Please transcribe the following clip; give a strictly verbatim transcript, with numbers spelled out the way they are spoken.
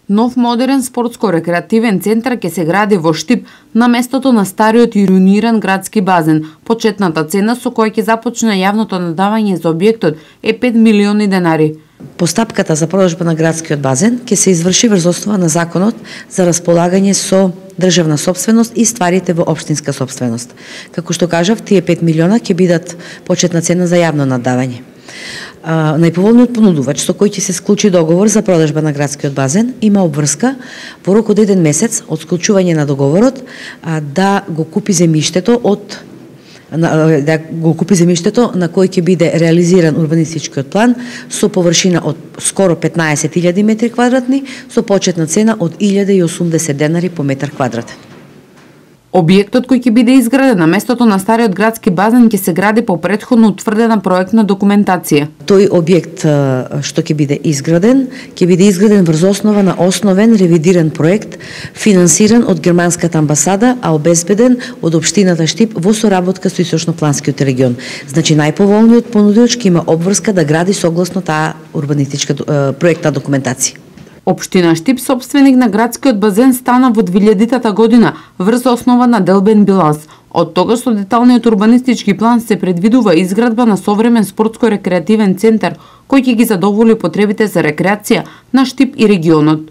Нов модерен спортско-рекреативен центар ќе се гради во Штип на местото на стариот и руиниран градски базен. Почетната цена со која ќе започне јавното надавање за објектот е пет милиони денари. Постапката за продажба на градскиот базен ќе се изврши врз основа на законот за располагање со државна сопственост и стварите во општинска сопственост. Како што кажав, тие пет милиона ќе бидат почетна цена за јавно надавање. Најповолниот понудувач со кој ќе се склучи договор за продажба на градскиот базен има обврска во рок од еден месец од склучување на договорот да го купи земјиштето од да го купи земјиштето на кој ќе биде реализиран урбанистичкиот план со површина од скоро петнаесет илјади метри квадратни со почетна цена од илјада и осумдесет денари по метар квадратен. Објектот кој ќе биде изграден на местото на стариот градски базен ќе се гради по претходно утврдена проектна документација. Тој објект што ќе биде изграден, ќе биде изграден врз основа на основен ревидиран проект, финансиран од германската амбасада, а обезбеден од општината Штип во соработка со Исочно-планскиот регион. Значи најповолниот понудувач ќе има обврска да гради согласно таа урбанистичка проектна документација. Општина Штип, собственик на градскиот базен, стана во двилјадитата година врз основа на делбен биланс. Од тогаш со деталниот урбанистички план се предвидува изградба на современ спортско-рекреативен центар кој ќе ги задоволи потребите за рекреација на Штип и регионот.